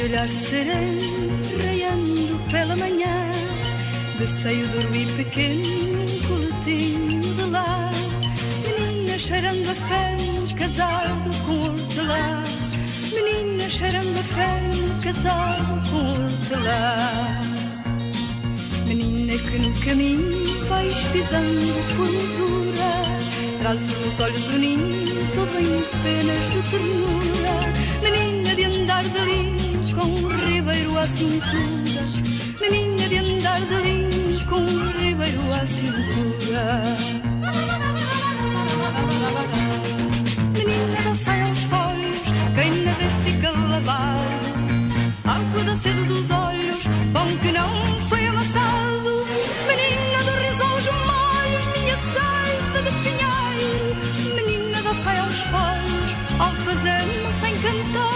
olhar sereno, raiando pela manhã, de seio duro e pequeno, coletinho de lá. Menina cheirando a feno, casado com hortelã. Menina cheirando a feno, casado com hortelã. Menina que no caminho vais pisando formosura, traz nos olhos o ninho, todo em penas de ternura. Menina de andar de linho, com um ribeiro à cintura. Menina de andar de linho, com um ribeiro à cintura. Menina da saia aos folhos, quem na vê fica lavado. Água da sede dos olhos, pão que não foi amassado. Menina do riso aos molhos, minha seiva de pinheiro. Menina da saia aos folhos, alfazema sem cantar.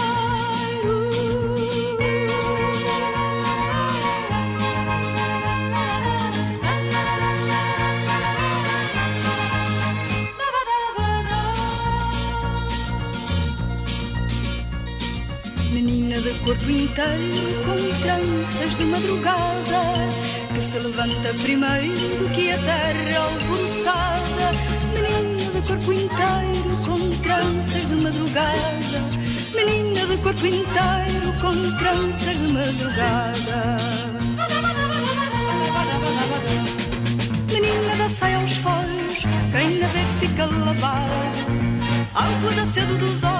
Menina de corpo inteiro, com tranças de madrugada, que se levanta primeiro que a terra alvoroçada. Menina de corpo inteiro, com tranças de madrugada. Menina de corpo inteiro, com tranças de madrugada. Menina da saia aos folhos, quem na vê fica lavada. Água da sede dos olhos,